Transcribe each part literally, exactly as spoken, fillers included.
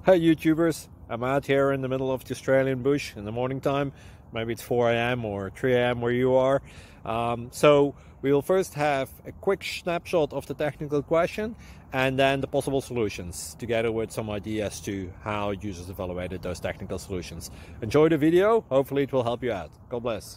Hi YouTubers, I'm out here in the middle of the Australian bush in the morning time. Maybe it's four A M or three A M where you are. Um, so we'll first have a quick snapshot of the technical question and then the possible solutions, together with some ideas to how users evaluated those technical solutions. Enjoy the video, hopefully it will help you out. God bless.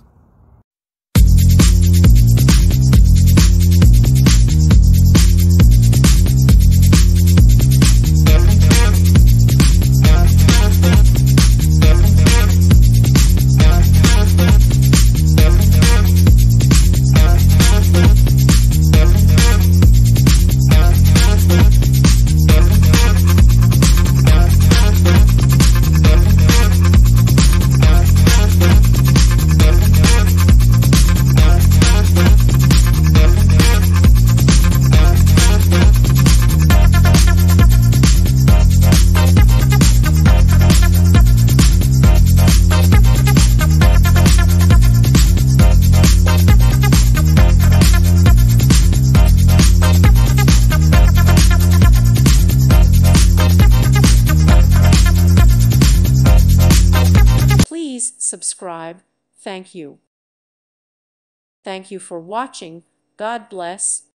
Please subscribe. Thank you. Thank you for watching. God bless.